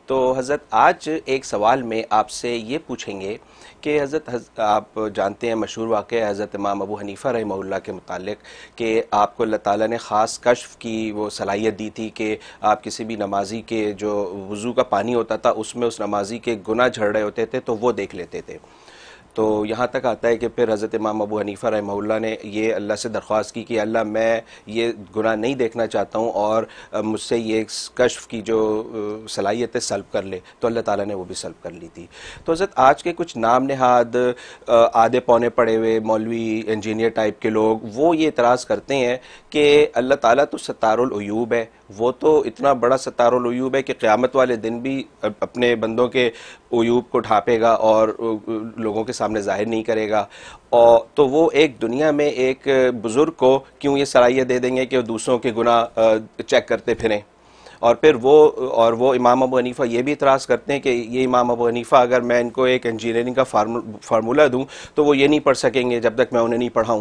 تو حضرت آج ایک سوال میں آپ سے یہ پوچھیں گے کہ حضرت آپ جانتے ہیں مشہور واقعہ حضرت امام ابو حنیفہ رحمہ اللہ کے متعلق کہ آپ کو اللہ تعالیٰ نے خاص کشف کی وہ صلاحیت دی تھی کہ آپ کسی بھی نمازی کے جو وضو کا پانی ہوتا تھا اس میں اس نمازی کے گناہ جھڑ رہے ہوتے تھے تو وہ دیکھ لیتے تھے. تو یہاں تک آتا ہے کہ پھر حضرت امام ابو حنیفہ رحمہ اللہ نے یہ اللہ سے درخواست کی کہ اللہ میں یہ گناہ نہیں دیکھنا چاہتا ہوں اور مجھ سے یہ کشف کی جو صلاحیت ہے سلب کر لے. تو اللہ تعالیٰ نے وہ بھی سلب کر لی تھی. تو حضرت آج کے کچھ نام نہاد آدھے پونے پڑے ہوئے مولوی انجینئر ٹائپ کے لوگ وہ یہ اعتراض کرتے ہیں کہ اللہ تعالیٰ تو ستار العیوب ہے, وہ تو اتنا بڑا ستار العیوب ہے کہ قیامت والے دن بھی اپنے بندوں کے عیوب کو ڈھانپے گا اور لوگوں کے سامنے ظاہر نہیں کرے گا. اور تو وہ ایک دنیا میں ایک بزرگ کو کیوں یہ صلاحیت دے دیں گے کہ وہ دوسروں کے گناہ چیک کرتے پھریں. اور پھر وہ امام ابو حنیفہ یہ بھی اعتراض کرتے ہیں کہ یہ امام ابو حنیفہ اگر میں ان کو ایک انجینئرنگ کا فارمولہ دوں تو وہ یہ نہیں پڑھ سکیں گے جب تک میں انہیں نہیں پڑھاؤں,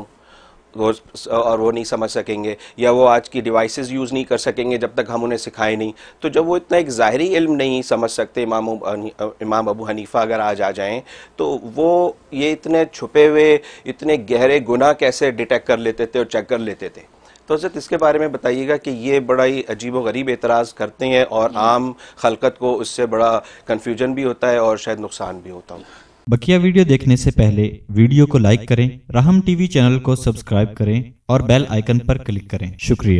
اور وہ نہیں سمجھ سکیں گے, یا وہ آج کی ڈیوائسز یوز نہیں کر سکیں گے جب تک ہم انہیں سکھائیں نہیں. تو جب وہ اتنا ایک ظاہری علم نہیں سمجھ سکتے امام ابو حنیفہ اگر آج آ جائیں تو وہ یہ اتنے چھپے ہوئے اتنے گہرے گناہ کیسے ڈیٹیکٹ کر لیتے تھے اور چیک کر لیتے تھے. تو حضرت اس کے بارے میں بتائیے گا کہ یہ بڑا ہی عجیب و غریب اعتراض کرتے ہیں اور عام خلقت کو اس سے بڑا کنفیوژن بھی ہوتا ہے اور شاید نقصان بھی ہوتا. بقیہ ویڈیو دیکھنے سے پہلے ویڈیو کو لائک کریں, رحم ٹی وی چینل کو سبسکرائب کریں اور بیل آئیکن پر کلک کریں. شکریہ.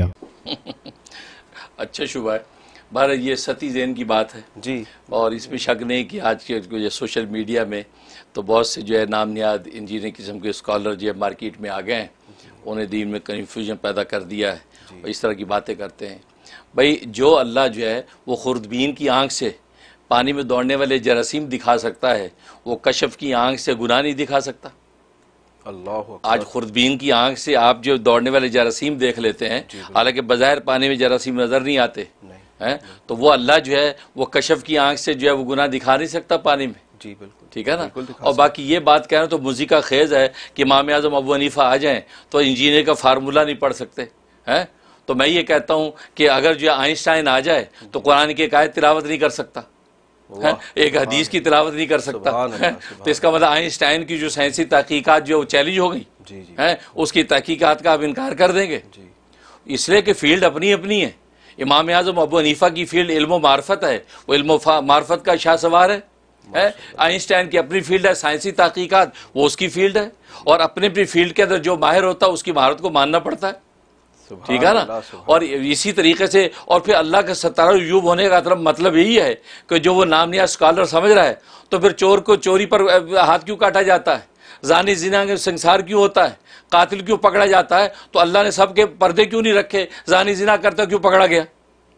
اچھا شبہ ہے. بہرحال یہ ستی ذہن کی بات ہے جی, اور اس میں شک نہیں کہ آج کے سوشل میڈیا میں تو بہت سے جو ہے نام نہاد انجینئر قسم کے اسکالر جو ہے مارکیٹ میں آ گئے ہیں, انہیں دین میں کنفیوژن پیدا کر دیا ہے اور اس طرح کی باتیں کرتے ہیں. بھائی جو اللہ جو ہے وہ خوردبین کی آنکھ سے پانی میں دوڑنے والے جراثیم دکھا سکتا ہے, وہ کشف کی آنکھ سے گناہ نہیں دکھا سکتا. اللہ آج خوردبین کی آنکھ سے آپ جو دوڑنے والے جراثیم دیکھ لیتے ہیں, حالانکہ بظاہر پانی میں جراثیم نظر نہیں آتے ہیں, تو وہ اللہ جو ہے وہ کشف کی آنکھ سے جو ہے وہ گناہ دکھا نہیں سکتا پانی میں. جی بالکل ٹھیک ہے نا. اور باقی یہ بات کہنا تو مزی کا خیز ہے کہ امام اعظم ابو حنیفہ آ جائیں تو انجینئر کا فارمولہ نہیں پڑھ سکتے ہیں. تو میں یہ کہتا ہوں کہ اگر جو آئنسٹائن آ جائے تو قرآن کی ایک آیت تلاوت نہیں کر سکتا, ایک حدیث کی تلاوت نہیں کر سکتا. تو اس کا مطلب آئنسٹائن کی جو سائنسی تحقیقات جو چیلنج ہو گئی ہیں اس کی تحقیقات کا آپ انکار کر دیں گے, اس لیے کہ فیلڈ اپنی اپنی ہے. امام اعظم ابو حنیفہ کی فیلڈ علم و معرفت ہے, وہ علم و معرفت کا شاہ سوار ہے. آئنسٹائن کی اپنی فیلڈ ہے سائنسی تحقیقات, وہ اس کی فیلڈ ہے, اور اپنے اپنی فیلڈ کے اندر جو ماہر ہوتا ہے اس کی مہارت کو ماننا پڑتا ہے. ٹھیک ہے نا. اور اسی طریقے سے اور پھر اللہ کا ستارہ العیوب ہونے کا مطلب یہی ہے کہ جو وہ نام نہاد اسکالر سمجھ رہا ہے تو پھر چور کو چوری پر ہاتھ کیوں کاٹا جاتا ہے, زانی زنا کے سنسار کیوں ہوتا ہے, قاتل کیوں پکڑا جاتا ہے, تو اللہ نے سب کے پردے کیوں نہیں رکھے, زانی زنا کرتا کیوں پکڑا گیا,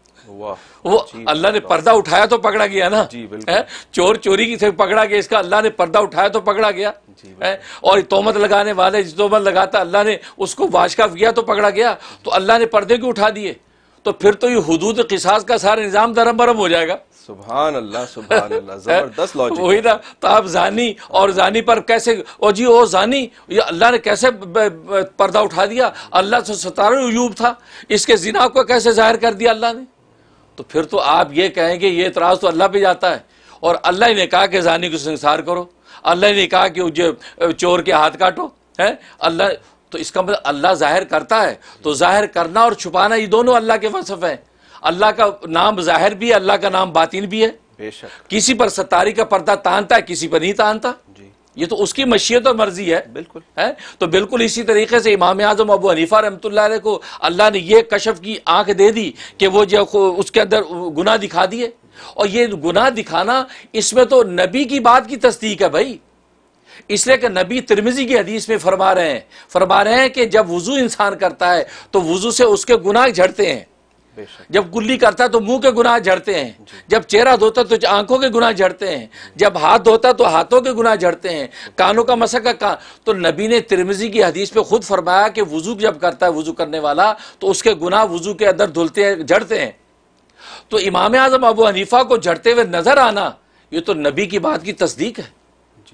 وہ اللہ نے پردہ اٹھایا تو پکڑا گیا نا. چور چوری سے پکڑا گیا, اس کا اللہ نے پردہ اٹھایا تو پکڑا گیا. اور تہمت لگانے والے جس تہمت لگاتا اللہ نے اس کو واشکاف کیا تو پکڑا گیا. تو اللہ نے پردے کیوں اٹھا دیے, تو پھر تو یہ حدود قصاص کا سارا نظام درم برم ہو جائے گا. سبحان اللہ سبحان اللہ, زبردست لاجک. وہی نا. تو آپ زانی اور زانی پر کیسے, او جی او زانی, یہ اللہ نے کیسے پردہ اٹھا دیا, اللہ سے ستارہ العیوب تھا, اس کے زنا کو کیسے ظاہر کر دیا اللہ نے. تو پھر تو آپ یہ کہیں گے یہ اعتراض تو اللہ پہ جاتا ہے, اور اللہ نے کہا کہ زانی کو سنسار کرو, اللہ نے کہا کہ چور کے ہاتھ کاٹو ہے اللہ. تو اس کا مطلب اللہ ظاہر کرتا ہے, تو ظاہر کرنا اور چھپانا یہ دونوں اللہ کے وصف ہیں. اللہ کا نام ظاہر بھی ہے, اللہ کا نام باطن بھی ہے. بے شک کسی پر ستاری کا پردہ تانتا ہے, کسی پر نہیں تانتا. یہ تو اس کی مشیت اور مرضی ہے. بالکل ہے. تو بالکل اسی طریقے سے امام اعظم ابو حنیفہ رحمۃ اللہ علیہ کو اللہ نے یہ کشف کی آنکھ دے دی کہ وہ جو اس کے اندر گناہ دکھا دیے. اور یہ گناہ دکھانا اس میں تو نبی کی بات کی تصدیق ہے بھائی, اس لیے کہ نبی ترمذی کی حدیث میں فرما رہے ہیں کہ جب وضو انسان کرتا ہے تو وضو سے اس کے گناہ جھڑتے ہیں, جب کلی کرتا ہے تو منہ کے گناہ جھڑتے ہیں, جب چہرہ دھوتا ہے تو آنکھوں کے گناہ جھڑتے ہیں, جب ہاتھ دھوتا ہے تو ہاتھوں کے گناہ جھڑتے ہیں, کانوں کا مسح کا تو نبی نے ترمذی کی حدیث پہ خود فرمایا کہ وضو جب کرتا ہے وضو کرنے والا تو اس کے گناہ وضو کے اندر دھلتے ہیں, جھڑتے ہیں. تو امام اعظم ابو حنیفہ کو جھڑتے ہوئے نظر آنا یہ تو نبی کی بات کی تصدیق ہے.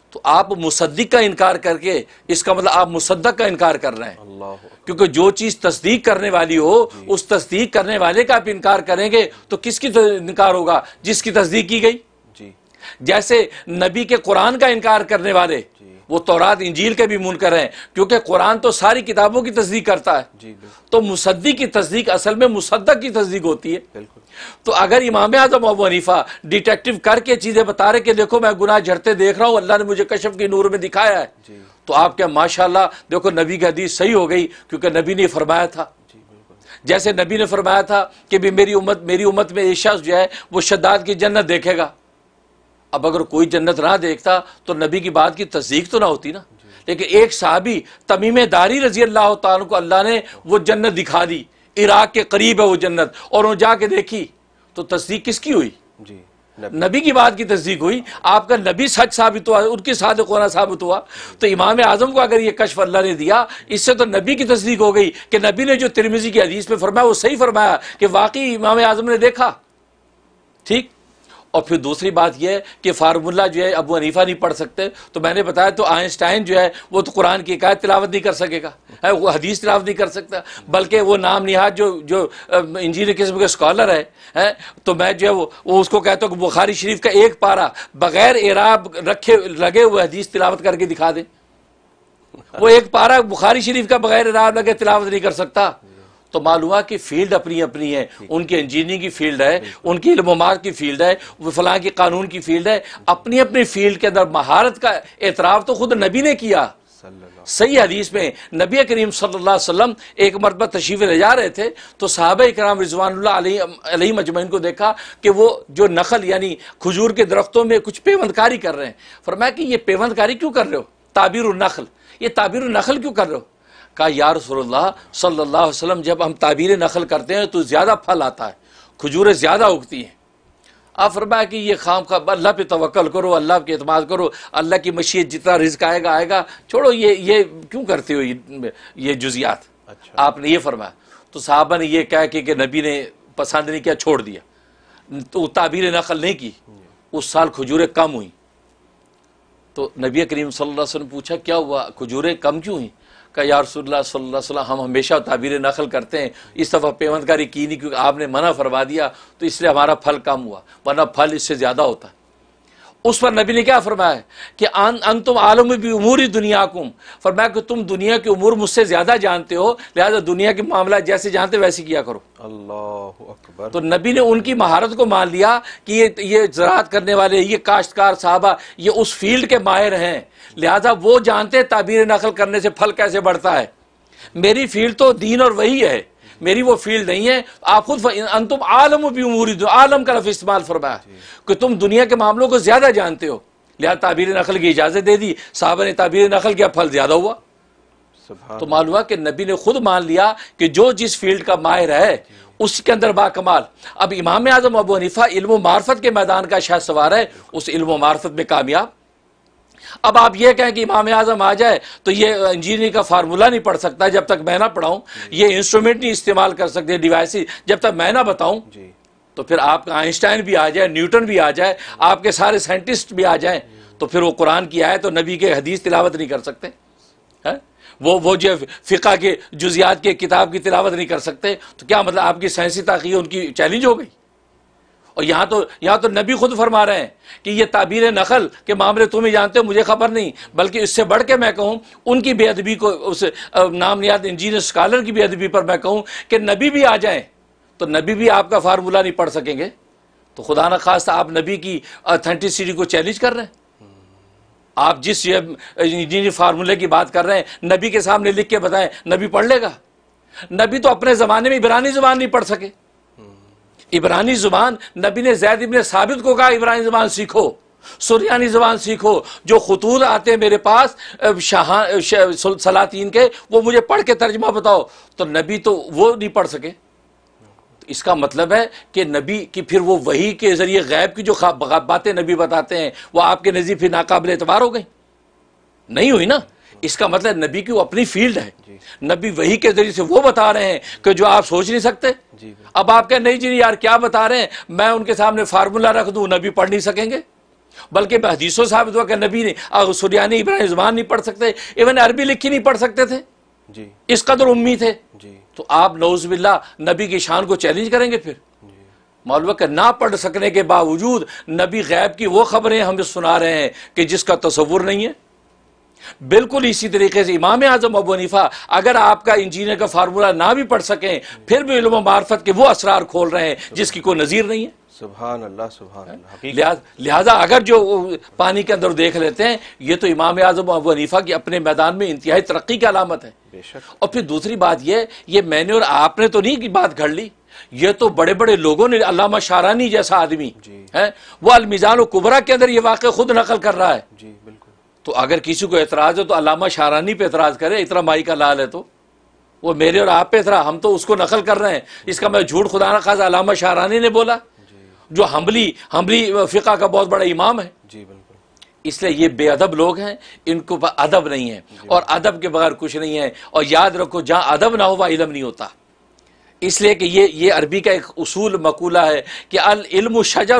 تو آپ مصدق کا انکار کر کے اس کا مطلب آپ مصدق کا انکار کر رہے ہیں. اللہ کیونکہ جو چیز تصدیق کرنے والی ہو اس تصدیق کرنے والے کا آپ انکار کریں گے تو کس کی انکار ہوگا؟ جس کی تصدیق کی گئی. جی جیسے نبی کے قرآن کا انکار کرنے والے وہ تورات انجیل کے بھی منکر ہیں، کیونکہ قرآن تو ساری کتابوں کی تصدیق کرتا ہے. جی بالکل تو مصدق کی تصدیق اصل میں مصدق کی تصدیق ہوتی ہے. بالکل. تو اگر امام اعظم ابو حنیفہ ڈیٹیکٹو کر کے چیزیں بتا رہے کہ دیکھو میں گناہ جھڑتے دیکھ رہا ہوں، اللہ نے مجھے کشف کی نور میں دکھایا ہے، جی تو آپ کیا ماشاءاللہ دیکھو نبی کی حدیث صحیح ہو گئی، کیونکہ نبی نے فرمایا تھا. جی بالکل. جیسے نبی نے فرمایا تھا کہ بھی میری امت میں ایک شخص جو ہے وہ شداد کی جنت دیکھے گا. اب اگر کوئی جنت نہ دیکھتا تو نبی کی بات کی تصدیق تو نہ ہوتی نا. لیکن ایک صحابی تمیم داری رضی اللہ تعالیٰ کو اللہ نے وہ جنت دکھا دی، عراق کے قریب ہے وہ جنت، اور وہ جا کے دیکھی، تو تصدیق کس کی ہوئی؟ جی نبی کی بات کی تصدیق ہوئی. آپ کا نبی سچ ثابت ہوا، ان کی صادق ہونا ثابت ہوا. تو امام اعظم کو اگر یہ کشف اللہ نے دیا، اس سے تو نبی کی تصدیق ہو گئی کہ نبی نے جو ترمذی کی حدیث میں فرمایا وہ صحیح فرمایا کہ واقعی امام اعظم نے دیکھا. ٹھیک. اور پھر دوسری بات یہ ہے کہ فارمولہ جو ہے ابو حنیفہ نہیں پڑھ سکتے، تو میں نے بتایا تو آئنسٹائن جو ہے وہ تو قرآن کی ایک آیت تلاوت نہیں کر سکے گا، وہ حدیث تلاوت نہیں کر سکتا، بلکہ وہ نام نہاد جو انجینئر قسم کے اسکالر ہے، تو میں جو ہے وہ اس کو کہتا ہوں کہ بخاری شریف کا ایک پارہ بغیر اعراب رکھے لگے ہوئے حدیث تلاوت کر کے دکھا دیں. وہ ایک پارہ بخاری شریف کا بغیر اعراب لگے تلاوت نہیں کر سکتا. تو معلوم ہوا کہ فیلڈ اپنی اپنی ہے، ان کی انجینئرنگ کی فیلڈ ہے، ان کی علم و مار کی فیلڈ ہے، وہ فلاں کی قانون کی فیلڈ ہے. اپنی اپنی فیلڈ کے اندر مہارت کا اعتراف تو خود نبی نے کیا. صحیح حدیث میں نبی کریم صلی اللہ علیہ وسلم ایک مرتبہ تشریف لے جا رہے تھے تو صحابہ اکرام رضوان اللہ علیہ مجمعین کو دیکھا کہ وہ جو نخل یعنی کھجور کے درختوں میں کچھ پیوند کاری کر رہے ہیں. فرمایا کہ یہ پیوند کاری کیوں کر رہے ہو؟ تعبیر النخل، یہ تعبیر النخل کیوں کر رہے ہو؟ کہا یا رسول اللہ صلی اللہ علیہ وسلم جب ہم تعبیر نخل کرتے ہیں تو زیادہ پھل آتا ہے، کھجوریں زیادہ اگتی ہیں. آپ فرمایا کہ یہ خام خواہ اللہ پہ توکل کرو، اللہ پہ اعتماد کرو، اللہ کی مشیت جتنا رزق آئے گا، چھوڑو یہ کیوں کرتے ہو یہ جزیات. آپ نے یہ فرمایا تو صحابہ نے یہ کہا کہ نبی نے پسند نہیں کیا، چھوڑ دیا. تو تعبیر نخل نہیں کی، اس سال کھجوریں کم ہوئیں. تو نبی کریم صلی اللہ علیہ وسلم پوچھا کیا ہوا، کھجوریں کم کیوں ہوئیں؟ کہ یا رسول اللہ صلی اللہ علیہ وسلم ہم ہمیشہ تعبیر نخل کرتے ہیں، اس دفعہ پیوند کاری کی نہیں کیونکہ آپ نے منع فرما دیا تو اس لیے ہمارا پھل کم ہوا، ورنہ پھل اس سے زیادہ ہوتا ہے. اس پر نبی نے کیا فرمایا کہ انتم عالم بامور دنیاکم، فرمایا کہ تم دنیا کے امور مجھ سے زیادہ جانتے ہو، لہذا دنیا کے معاملات جیسے جانتے ویسے کیا کرو. اللہ اکبر. تو نبی نے ان کی مہارت کو مان لیا کہ یہ زراعت کرنے والے، یہ کاشتکار صحابہ یہ اس فیلڈ کے ماہر ہیں، لہذا وہ جانتے تعبیر نخل کرنے سے پھل کیسے بڑھتا ہے. میری فیلڈ تو دین اور وہی ہے، میری وہ فیلڈ نہیں ہے. آپ خود انتم عالم بامور، عالم کا لفظ استعمال فرمایا کہ تم دنیا کے معاملوں کو زیادہ جانتے ہو، لہذا تعبیر نخل کی اجازت دے دی. صحابہ نے تعبیر نخل کیا، پھل زیادہ ہوا. تو معلوم ہوا کہ نبی نے خود مان لیا کہ جو جس فیلڈ کا ماہر ہے اس کے اندر با کمال. اب امام اعظم ابو حنیفہ علم و معرفت کے میدان کا شاہ سوار ہے، اس علم و معرفت میں کامیاب. اب آپ یہ کہیں کہ امام اعظم آ جائے تو یہ انجینئرنگ کا فارمولہ نہیں پڑھ سکتا جب تک میں نہ پڑھاؤں، یہ انسٹرومنٹ نہیں استعمال کر سکتے ڈیوائسز جب تک میں نہ بتاؤں. تو پھر آپ کا آئنسٹائن بھی آ جائے، نیوٹن بھی آ جائے، آپ کے سارے سائنٹسٹ بھی آ جائیں، تو پھر وہ قرآن کی آیت اور نبی کے حدیث تلاوت نہیں کر سکتے، وہ جو فقہ کے جزیات کے کتاب کی تلاوت نہیں کر سکتے. تو کیا مطلب آپ کی سائنسی تحقیق ان کی چیلنج ہو گئی؟ اور یہاں تو نبی خود فرما رہے ہیں کہ یہ تعبیر نخل کے معاملے تم ہی جانتے ہو، مجھے خبر نہیں. بلکہ اس سے بڑھ کے میں کہوں ان کی بے ادبی کو، اس نام نیاد انجینئر اسکالر کی بے ادبی پر میں کہوں کہ نبی بھی آ جائیں تو نبی بھی آپ کا فارمولہ نہیں پڑھ سکیں گے. تو خدا نخواستہ آپ نبی کی اتھینٹسٹی کو چیلنج کر رہے ہیں. آپ جس انجینئر فارمولے کی بات کر رہے ہیں نبی کے سامنے لکھ کے بتائیں، نبی پڑھ لے گا؟ نبی تو اپنے زمانے میں عبرانی زبان نہیں پڑھ سکے. عبرانی زبان نبی نے زید ابن ثابت کو کہا عبرانی زبان سیکھو، سریانی زبان سیکھو، جو خطوط آتے ہیں میرے پاس سلاطین کے وہ مجھے پڑھ کے ترجمہ بتاؤ. تو نبی تو وہ نہیں پڑھ سکے. اس کا مطلب ہے کہ نبی کی پھر وہ وحی کے ذریعے غیب کی جو باتیں نبی بتاتے ہیں وہ آپ کے نزدیک پھر ناقابل اعتبار ہو گئی؟ نہیں ہوئی نا. اس کا مطلب نبی کی وہ اپنی فیلڈ ہے، نبی وحی کے ذریعے سے وہ بتا رہے ہیں کہ جو آپ سوچ نہیں سکتے. اب آپ کہیں نہیں جی یار کیا بتا رہے ہیں، میں ان کے سامنے فارمولہ رکھ دوں، نبی پڑھ نہیں سکیں گے. بلکہ حدیثوں ثابت ہوا کہ نبی نے سریانی ابراہیم زبان نہیں پڑھ سکتے، ایون عربی لکھی نہیں پڑھ سکتے تھے، جی اس قدر امی تھے. جی تو آپ نعوذ باللہ نبی کی شان کو چیلنج کریں گے؟ پھر معلوم ہے کہ نہ پڑھ سکنے کے باوجود نبی غیب کی وہ خبریں ہمیں سنا رہے ہیں کہ جس کا تصور نہیں ہے. بالکل اسی طریقے سے امام اعظم ابو حنیفہ اگر آپ کا انجینئر کا فارمولہ نہ بھی پڑھ سکیں پھر بھی علم و معرفت کے وہ اسرار کھول رہے ہیں جس کی کوئی نظیر نہیں ہے. سبحان اللہ سبحان اللہ. لہذا اگر جو پانی کے اندر دیکھ لیتے ہیں یہ تو امام اعظم ابو حنیفہ کی اپنے میدان میں انتہائی ترقی کی علامت ہے. بے شک. اور پھر دوسری بات یہ میں نے اور آپ نے تو نہیں کی بات گھڑ لی، یہ تو بڑے بڑے لوگوں نے، علامہ شارانی جیسا آدمی ہے وہ المیزان الکبریٰ کے اندر یہ واقعہ خود نقل کر رہا ہے. جی بالکل. تو اگر کسی کو اعتراض ہے تو علامہ شارانی پہ اعتراض کرے، اتنا مائی کا لال ہے تو وہ میرے اور آپ پہ اعتراض، ہم تو اس کو نقل کر رہے ہیں. اس کا میں جھوٹ خدا نہ خواستہ علامہ شارانی نے بولا جو حنبلی فقہ کا بہت بڑا امام ہے. جی بالکل. اس لیے یہ بے ادب لوگ ہیں، ان کو ادب نہیں ہے، اور ادب کے بغیر کچھ نہیں ہے. اور یاد رکھو جہاں ادب نہ ہو وہاں علم نہیں ہوتا. اس لیے کہ یہ عربی کا ایک اصول مقولہ ہے کہ العلم شجر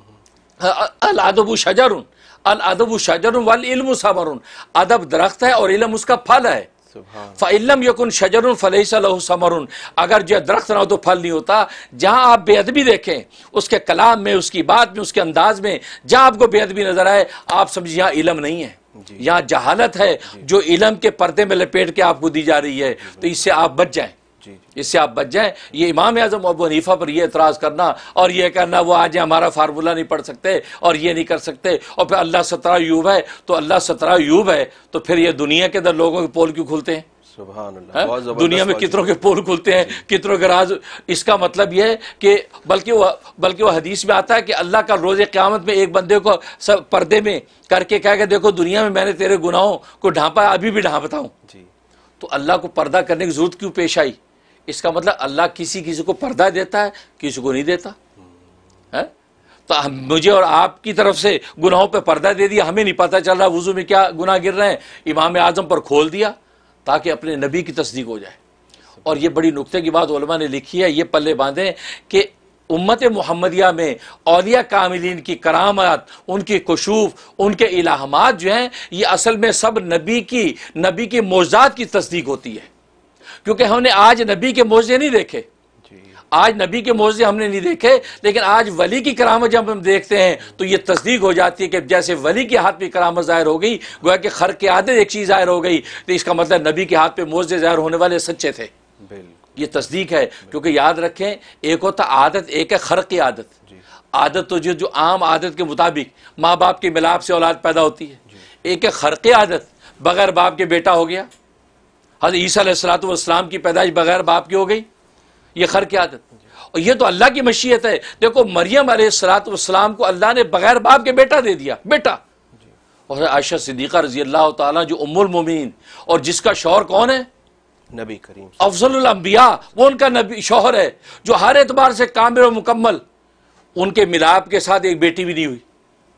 الادب شجر الادب شجر والعلم ثمر. ادب درخت ہے اور علم اس کا پھل ہے. فَإِن لَمْ يَكُنْ شَجَرٌ فَلَيْسَ لَهُ ثَمَرٌ. اگر جو درخت نہ ہو تو پھل نہیں ہوتا. جہاں آپ بے ادبی دیکھیں اس کے کلام میں، اس کی بات میں، اس کے انداز میں، جہاں آپ کو بے ادبی نظر آئے آپ سمجھیں یہاں علم نہیں ہے، یہاں جہالت ہے جو علم کے پردے میں لپیٹ کے آپ کو دی جا رہی ہے. تو اس سے آپ بچ جائیں، اس سے آپ بچ جائیں. یہ امام اعظم ابو حنیفہ پر یہ اعتراض کرنا اور یہ کرنا وہ آج ہمارا فارمولہ نہیں پڑھ سکتے اور یہ نہیں کر سکتے، اور پھر اللہ 17 عیوب ہے تو اللہ 17 عیوب ہے تو پھر یہ دنیا کے اندر لوگوں کے پول کیوں کھلتے ہیں؟ سبحان اللہ. بہت زبردست. دنیا میں کتنوں کے پول کھلتے ہیں، کتنوں کے راز. اس کا مطلب یہ ہے کہ بلکہ وہ حدیث میں آتا ہے کہ اللہ کا روز قیامت میں ایک بندے کو پردے میں کر کے کہا کہ دیکھو دنیا میں نے تیرے گناہوں کو ڈھانپا، ابھی بھی ڈھانپتا ہوں. جی. تو اللہ کو پردہ کرنے کی ضرورت کیوں پیش آئی؟ اس کا مطلب اللہ کسی کو پردہ دیتا ہے، کسی کو نہیں دیتا. تو مجھے اور آپ کی طرف سے گناہوں پہ پردہ دے دیا، ہمیں نہیں پتہ چل رہا وضو میں کیا گناہ گر رہے ہیں، امام اعظم پر کھول دیا تاکہ اپنے نبی کی تصدیق ہو جائے. اور یہ بڑی نکتے کی بات علماء نے لکھی ہے، یہ پلے باندھیں کہ امت محمدیہ میں اولیاء کاملین کی کرامات، ان کی کشوف، ان کے الہامات جو ہیں یہ اصل میں سب نبی کی معجزات کی تصدیق ہوتی ہے. کیونکہ ہم نے آج نبی کے معجزے نہیں دیکھے، آج نبی کے معجزے ہم نے نہیں دیکھے، لیکن آج ولی کی کرامت جب ہم دیکھتے ہیں تو یہ تصدیق ہو جاتی ہے کہ جیسے ولی کے ہاتھ پہ کرامت ظاہر ہو گئی، گویا کہ خرق عادت ایک چیز ظاہر ہو گئی، تو اس کا مطلب نبی کے ہاتھ پہ معجزے ظاہر ہونے والے سچے تھے. یہ تصدیق ہے. کیونکہ یاد رکھیں ایک ہوتا عادت، ایک ہے خرق عادت. عادت تو جو عام عادت کے مطابق ماں باپ کے ملاپ سے اولاد پیدا ہوتی ہے. ایک ہے خرق عادت، بغیر باپ کے بیٹا ہو گیا. حضرت عیسیٰ علیہ السلام کی پیدائش بغیر باپ کی ہو گئی، یہ خرق عادت. اور یہ تو اللہ کی مشیت ہے. دیکھو مریم علیہ السلام کو اللہ نے بغیر باپ کے بیٹا دے دیا، بیٹا. اور عائشہ صدیقہ رضی اللہ تعالیٰ جو ام المومنین اور جس کا شوہر کون ہے؟ نبی کریم افضل الانبیاء، وہ ان کا نبی شوہر ہے جو ہر اعتبار سے کامل و مکمل. ان کے ملاپ کے ساتھ ایک بیٹی بھی نہیں ہوئی.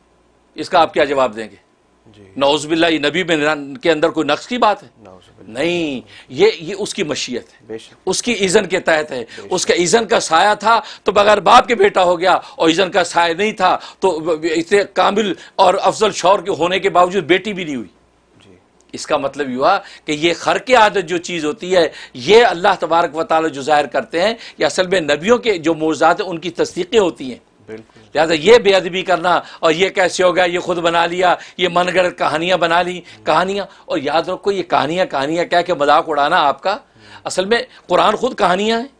اس کا آپ کیا جواب دیں گے؟ نعوذ باللہ یہ نبی کے اندر کوئی نقص کی بات ہے؟ نہیں، یہ اس کی مشیت ہے، اس کی اذن کے تحت ہے. اس کا اذن کا سایہ تھا تو بغیر باپ کے بیٹا ہو گیا، اور اذن کا سایہ نہیں تھا تو اتنے کامل اور افضل شوہر کے ہونے کے باوجود بیٹی بھی نہیں ہوئی. اس کا مطلب یہ ہوا کہ یہ خرق عادت جو چیز ہوتی ہے یہ اللہ تبارک و تعالی جو ظاہر کرتے ہیں یہ اصل میں نبیوں کے جو معجزات ہیں ان کی تصدیقیں ہوتی ہیں. لہٰذا یہ بے ادبی کرنا اور یہ کیسے ہوگا، یہ خود بنا لیا، یہ من گھڑت کہانیاں بنا لی کہانیاں. اور یاد رکھو یہ کہانیاں کہہ کے مذاق اڑانا آپ کا، اصل میں قرآن خود کہانیاں ہیں.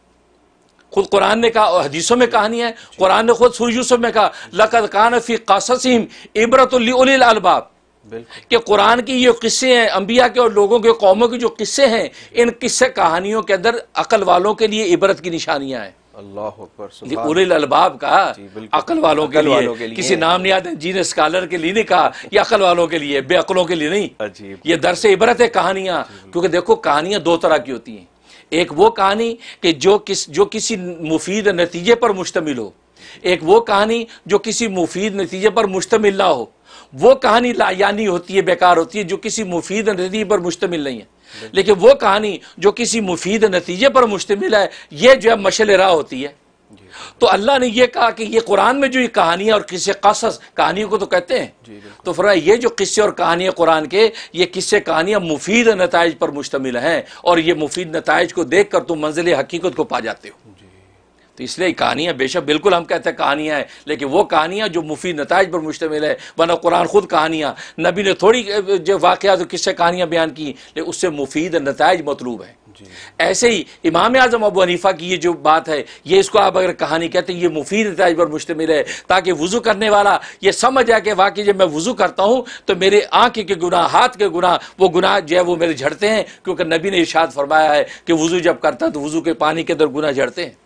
خود قرآن نے کہا اور حدیثوں میں کہانیاں ہیں. قرآن نے خود سورہ یوسف میں کہا لَقَدْ كَانَ فِي قَصَصِهِمْ عِبْرَةٌ لِأُولِي الْأَلْبَابِ، کہ قرآن کی یہ قصے ہیں، انبیاء کے اور لوگوں کے قوموں کے جو قصے ہیں، ان قصے کہانیوں کے اندر عقل والوں کے لیے عبرت کی نشانیاں ہیں. اللہ اکبر. اولی الالباب کہا، عقل والوں کے لیے. کسی نام نہیں آتے جین اسکالر کے لیے نہیں کہا، یہ عقل والوں کے لیے، بے عقلوں کے لیے نہیں. یہ درس عبرت ہے کہانیاں. کیونکہ دیکھو کہانیاں دو طرح کی ہوتی ہیں. ایک وہ کہانی کہ جو کسی مفید نتیجے پر مشتمل ہو، ایک وہ کہانی جو کسی مفید نتیجے پر مشتمل نہ ہو. وہ کہانی لا یعنی ہوتی ہے، بیکار ہوتی ہے، جو کسی مفید نتیجے پر مشتمل نہیں ہے. لیکن وہ کہانی جو کسی مفید نتیجے پر مشتمل ہے یہ جو ہے مشعل راہ ہوتی ہے. تو اللہ نے یہ کہا کہ یہ قرآن میں جو یہ کہانیاں اور قصے قصص کہانیوں کو تو کہتے ہیں، تو فرمایا یہ جو قصے اور کہانیاں قرآن کے، یہ قصے کہانیاں مفید نتائج پر مشتمل ہیں، اور یہ مفید نتائج کو دیکھ کر تم منزل حقیقت کو پا جاتے ہو۔ تو اس لیے کہانیاں بے شک بالکل ہم کہتے ہیں کہانیاں ہیں، لیکن وہ کہانیاں جو مفید نتائج پر مشتمل ہے، ورنہ قرآن خود کہانیاں، نبی نے تھوڑی جو واقعات اور قصے کہانیاں بیان کی، لیکن اس سے مفید نتائج مطلوب ہیں۔ ایسے ہی امام اعظم ابو حنیفہ کی یہ جو بات ہے، یہ اس کو آپ اگر کہانی کہتے ہیں، یہ مفید نتائج پر مشتمل ہے، تاکہ وضو کرنے والا یہ سمجھ جائے کہ واقعی جب میں وضو کرتا ہوں تو میرے آنکھ کے گناہ، ہاتھ کے گناہ، وہ گناہ جو ہے وہ میرے جھڑتے ہیں، کیونکہ نبی نے ارشاد فرمایا ہے کہ وضو جب کرتا ہے تو وضو کے پانی کے اندر گناہ جھڑتے ہیں۔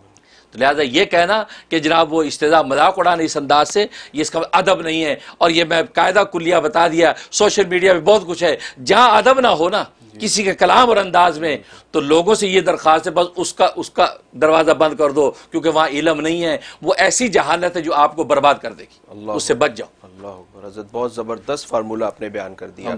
تو لہٰذا یہ کہنا کہ جناب وہ استہزاء مذاق اڑانا اس انداز سے، یہ اس کا ادب نہیں ہے۔ اور یہ میں قاعدہ کلیہ بتا دیا، سوشل میڈیا میں بہت کچھ ہے، جہاں ادب نہ ہو نا کسی کے کلام اور انداز میں، تو لوگوں سے یہ درخواست ہے بس اس کا دروازہ بند کر دو، کیونکہ وہاں علم نہیں ہے، وہ ایسی جہالت ہے جو آپ کو برباد کر دے گی، اس سے بچ جاؤ۔ اللہ اکبر، حضرت بہت زبردست فارمولہ آپ نے بیان کر دیا۔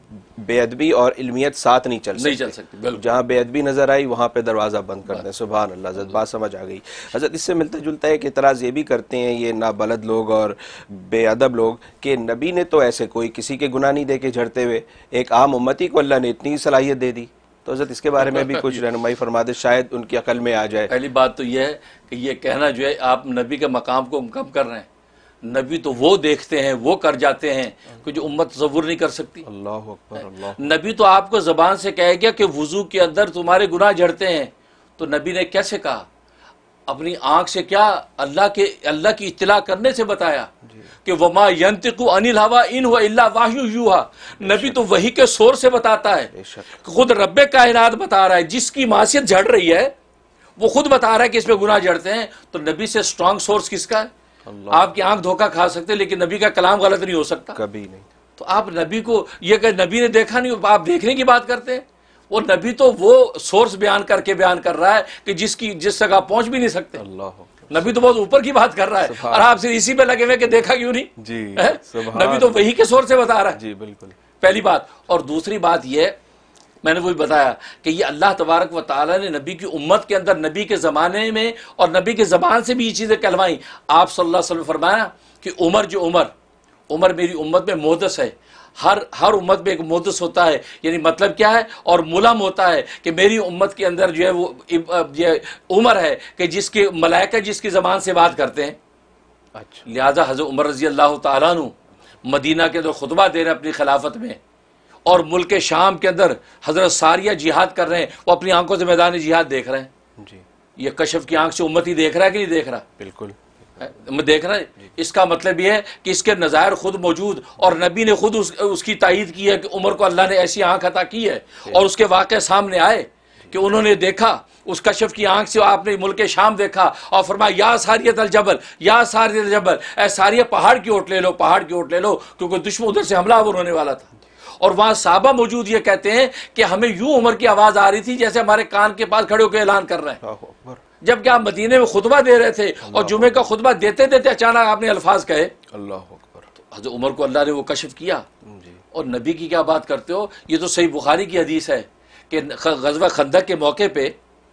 بے ادبی اور علمیت ساتھ نہیں چل سکتی، بالکل، جہاں بے ادبی نظر آئی وہاں پہ دروازہ بند کر دیں۔ سبحان اللہ، حضرت بات سمجھ آ گئی۔ حضرت اس سے ملتا جلتا ہے کہ اعتراض یہ بھی کرتے ہیں یہ نابلد لوگ اور بے ادب لوگ کہ نبی نے تو ایسے کوئی کسی کے گناہ نہیں دے کے جھڑتے ہوئے، ایک عام امتی کو اللہ نے اتنی صلاحیت دے دی۔ تو حضرت اس کے بارے میں بھی کچھ رہنمائی فرما دے، شاید ان کی عقل میں آ جائے۔ پہلی بات تو یہ ہے کہ یہ کہنا جو ہے آپ نبی کے مقام کو کم کر رہے ہیں۔ نبی تو وہ دیکھتے ہیں، وہ کر جاتے ہیں کہ جو امت تصور نہیں کر سکتی۔ اللہ اکبر، اللہ۔ نبی تو آپ کو زبان سے کہے گیا کہ وضو کے اندر تمہارے گناہ جھڑتے ہیں، تو نبی نے کیسے کہا؟ اپنی آنکھ سے کیا اللہ کی اطلاع کرنے سے بتایا کہ وما ينطق عن الهوى ان هو الا وحی یوحى۔ نبی تو وحی کے سور سے بتاتا ہے، خود رب کائنات بتا رہا ہے، جس کی معصیت جھڑ رہی ہے وہ خود بتا رہا ہے کہ اس میں گناہ جھڑتے ہیں۔ تو نبی سے سٹرانگ سورس کس کا ہے؟ آپ کی آنکھ دھوکہ کھا سکتے لیکن نبی کا کلام غلط نہیں ہو سکتا، کبھی نہیں۔ تو آپ نبی کو یہ کہ نبی نے دیکھا نہیں، آپ دیکھنے کی بات کرتے ہیں۔ وہ نبی تو وہ سورس بیان کر رہا ہے کہ جس جگہ پہنچ بھی نہیں سکتے۔ اللہ، نبی تو بہت اوپر کی بات کر رہا ہے، اور آپ صرف اسی پہ لگے ہوئے کہ دیکھا کیوں نہیں؟ جی، نبی تو وہی کے سور سے بتا رہا ہے۔ جی بالکل، پہلی بات۔ اور دوسری بات یہ میں نے وہی بتایا کہ یہ اللہ تبارک و تعالیٰ نے نبی کی امت کے اندر، نبی کے زمانے میں اور نبی کے زبان سے بھی یہ چیزیں کہلوائیں۔ آپ صلی اللہ علیہ وسلم فرمایا کہ عمر میری امت میں محدث ہے، ہر امت میں ایک محدث ہوتا ہے، یعنی مطلب کیا ہے؟ اور ملم ہوتا ہے کہ میری امت کے اندر جو ہے وہ یہ عمر ہے کہ جس کے ملائکہ جس کی زبان سے بات کرتے ہیں۔ اچھا، لہٰذا حضرت عمر رضی اللہ تعالیٰ عنہ مدینہ کے اندر خطبہ دے رہے ہیں اپنی خلافت میں، اور ملک شام کے اندر حضرت ساریہ جہاد کر رہے ہیں، وہ اپنی آنکھوں سے میدان جہاد دیکھ رہے ہیں۔ جی، یہ کشف کی آنکھ سے امتی دیکھ رہا ہے کہ نہیں دیکھ رہا؟ بالکل دیکھ رہا ہے۔ اس کا مطلب یہ ہے کہ اس کے نظائر خود موجود، اور نبی نے خود اس کی تائید کی ہے کہ عمر کو اللہ نے ایسی آنکھ عطا کی ہے، اور اس کے واقعے سامنے آئے کہ انہوں نے دیکھا اس کشف کی آنکھ سے، آپ نے ملک شام دیکھا اور فرمایا یا ساریت الجبل، یا ساریت الجبل، اے ساریہ پہاڑ کی اوٹ لے لو، پہاڑ کی اوٹ لے لو، کیونکہ دشمن ادھر سے حملہ آور ہونے والا تھا۔ اور وہاں صحابہ موجود یہ کہتے ہیں کہ ہمیں یوں عمر کی آواز آ رہی تھی جیسے ہمارے کان کے پاس کھڑے ہو کے اعلان کر رہے ہیں، اللہ اکبر، جبکہ آپ مدینے میں خطبہ دے رہے تھے، اور جمعے کا خطبہ دیتے دیتے اچانک آپ نے الفاظ کہے۔ اللہ اکبر، حضرت عمر کو اللہ نے وہ کشف کیا، جی، اور نبی کی کیا بات کرتے ہو؟ یہ تو صحیح بخاری کی حدیث ہے کہ غزوہ خندق کے موقع پہ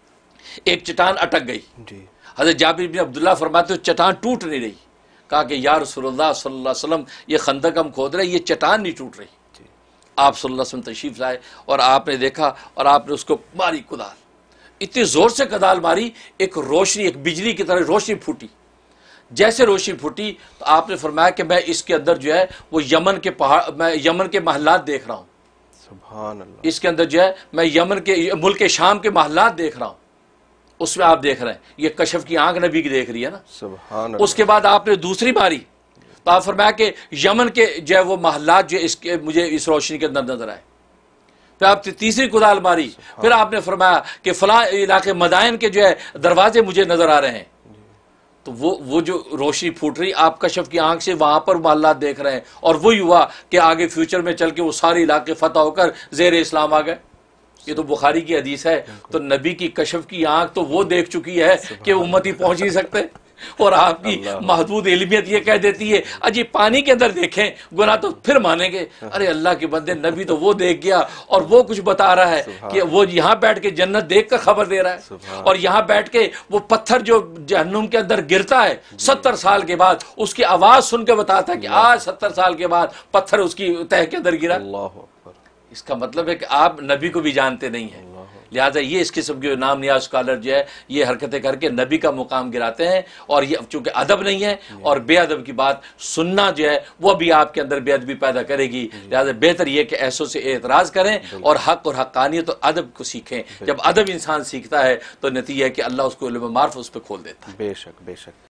ایک چٹان اٹک گئی۔ جی، حضرت جابر بن عبداللہ فرماتے ہو چٹان ٹوٹ نہیں رہی، کہا کہ یا رسول اللہ صلی اللہ علیہ وسلم یہ خندق ہم کھود رہے، یہ چٹان نہیں ٹوٹ رہی۔ آپ صلی اللہ علیہ وسلم تشریف لائے اور آپ نے دیکھا اور آپ نے اس کو ماری کدال، اتنی زور سے کدال ماری، ایک روشنی، ایک بجلی کی طرح روشنی پھوٹی۔ جیسے روشنی پھوٹی تو آپ نے فرمایا کہ میں اس کے اندر جو ہے وہ یمن کے پہاڑ، میں یمن کے محلات دیکھ رہا ہوں، سبحان اللہ، اس کے اندر جو ہے میں یمن کے ملک شام کے محلات دیکھ رہا ہوں۔ اس میں آپ دیکھ رہے ہیں یہ کشف کی آنکھ نبی کی دیکھ رہی ہے نا۔ سبحان اللہ، اس کے بعد آپ نے دوسری ماری تو آپ فرمایا کہ یمن کے جو ہے وہ محلات جو اس کے مجھے اس روشنی کے اندر نظر آئے۔ پھر آپ نے تیسری کدال ماری، پھر آپ نے فرمایا کہ فلاں علاقے مدائن کے جو ہے دروازے مجھے نظر آ رہے ہیں۔ تو وہ جو روشنی پھوٹ رہی، آپ کشف کی آنکھ سے وہاں پر محلات دیکھ رہے ہیں، اور وہی ہوا کہ آگے فیوچر میں چل کے وہ سارے علاقے فتح ہو کر زیر اسلام آ گئے۔ یہ تو بخاری کی حدیث ہے۔ تو نبی کی کشف کی آنکھ تو وہ دیکھ چکی ہے کہ امتی پہنچ نہیں سکتے۔ اور آپ کی محدود علمیت یہ کہہ دیتی ہے اجی پانی کے اندر دیکھیں گناہ تو پھر مانیں گے. ارے اللہ کے بندے، نبی تو وہ دیکھ گیا اور وہ کچھ بتا رہا ہے کہ وہ یہاں بیٹھ کے جنت دیکھ کر خبر دے رہا ہے، اور یہاں بیٹھ کے وہ پتھر جو جہنم کے اندر گرتا ہے 70 سال کے بعد اس کی آواز سن کے بتاتا ہے کہ آج 70 سال کے بعد پتھر اس کی تہ کے اندر گرا. اللہ اکبر. اس کا مطلب ہے کہ آپ نبی کو بھی جانتے نہیں ہیں. لہٰذا یہ اس قسم کے نام نیاز اسکالر جو ہے یہ حرکتیں کر کے نبی کا مقام گراتے ہیں، اور یہ چونکہ ادب نہیں ہے اور بے ادب کی بات سننا جو ہے وہ بھی آپ کے اندر بے ادبی پیدا کرے گی. لہٰذا بہتر یہ کہ ایسوں سے اعتراض کریں اور حق اور حقانیت اور ادب کو سیکھیں. جب ادب انسان سیکھتا ہے تو نتیجہ ہے کہ اللہ اس کو علم و معرفت اس پہ کھول دیتا ہے. بے شک بے شک.